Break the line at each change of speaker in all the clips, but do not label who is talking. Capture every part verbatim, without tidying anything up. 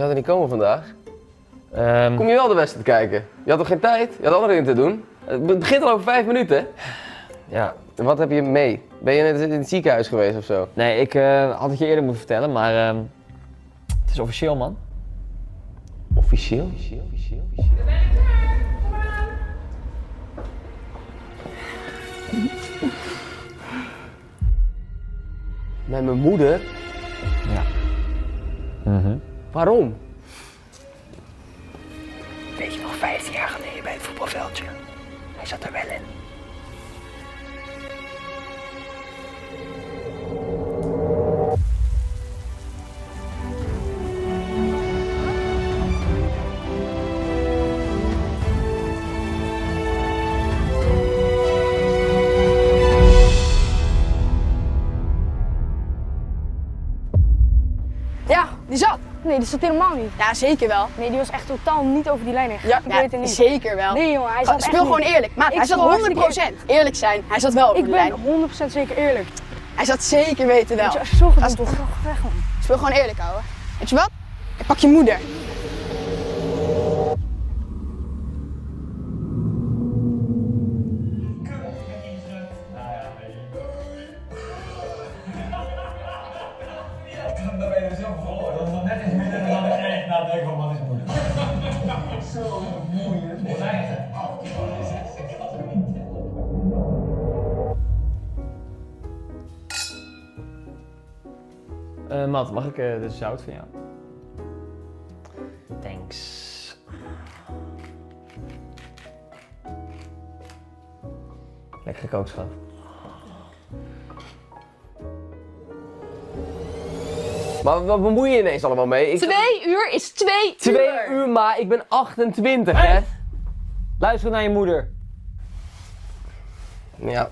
zou er niet komen vandaag.
Um...
Kom je wel de wedstrijd kijken? Je had toch geen tijd? Je had andere dingen te doen? Het begint al over vijf minuten.
Ja.
Wat heb je mee? Ben je net in het ziekenhuis geweest of zo?
Nee, ik uh, had het je eerder moeten vertellen, maar uh, het is officieel, man.
Officieel? Officieel? Officieel? Officieel?
We zijn klaar. Kom maar aan.
Met mijn moeder?
Ja. Mm-hmm.
Waarom?
Weet je nog, vijftien jaar geleden bij het voetbalveldje? Hij zat er wel in.
Ja, die zat.
Nee, die zat helemaal niet.
Ja, zeker wel.
Nee, die was echt totaal niet over die lijn heen.
Ja,
ik
ja,
weet het niet.
zeker wel.
Nee jongen, hij zat echt
Speel gewoon
niet.
eerlijk. Maat,
Ik
hij zat
speel
honderd procent. Eerlijk zijn, hij zat wel over
Ik
de
ben
lijn.
honderd procent zeker eerlijk.
Hij zat zeker weten wel.
Weet je, zorg
Als-
dan toch nog weg, man.
Speel gewoon eerlijk, ouwe. Weet je wat? Ik pak je moeder.
Dan ben je er zelf verloren. Dat is nog net iets minder dan ik kreeg na de van wat is moeilijk. Zo moeilijk. Oneindig.
Uh, Matt, mag ik uh, de zout van jou? Thanks. Lekker gekookt, schat.
Maar wat bemoei je ineens allemaal mee? Ik...
Twee uur is twee,
Twee
uur.
uur, maar ik ben achtentwintig,
Hey.
hè?
Luister naar je moeder.
Ja.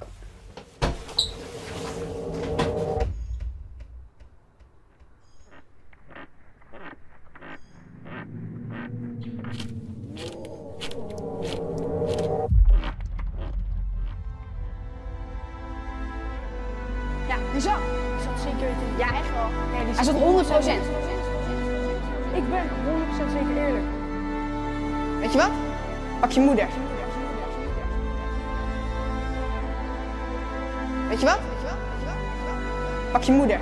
Ja, die zat.
Die zat zeker weten niet.
Ja, echt wel.
Nee, die
Hij
zat
zat honderd procent.
Ik ben honderd procent zeker eerlijk.
Weet je wat? Pak je moeder. Weet je wat? Pak je moeder.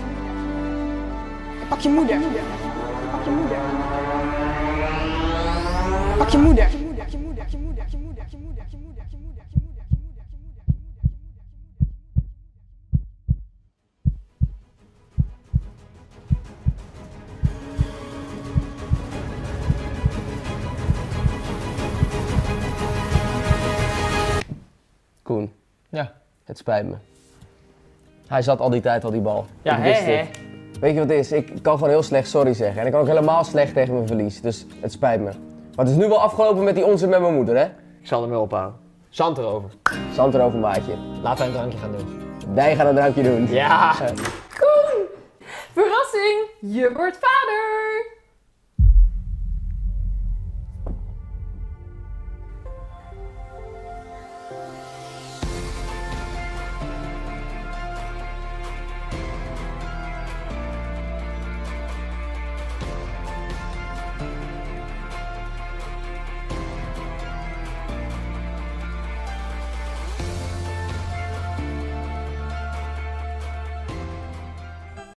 Pak je moeder. Pak je moeder. Pak je moeder.
Koen,
Ja.
het spijt me. Hij zat al die tijd al die bal.
Ja,
Ik
hè,
wist
hè.
het. Weet je wat het is? Ik kan gewoon heel slecht sorry zeggen. En ik kan ook helemaal slecht tegen mijn verlies. Dus het spijt me. Maar het is nu wel afgelopen met die onzin met mijn moeder, hè?
Ik zal ermee ophouden. Zand erover.
Zand erover, maatje.
Laten wij een drankje gaan doen.
Wij gaan een drankje doen.
Ja.
Verrassing, je wordt vader.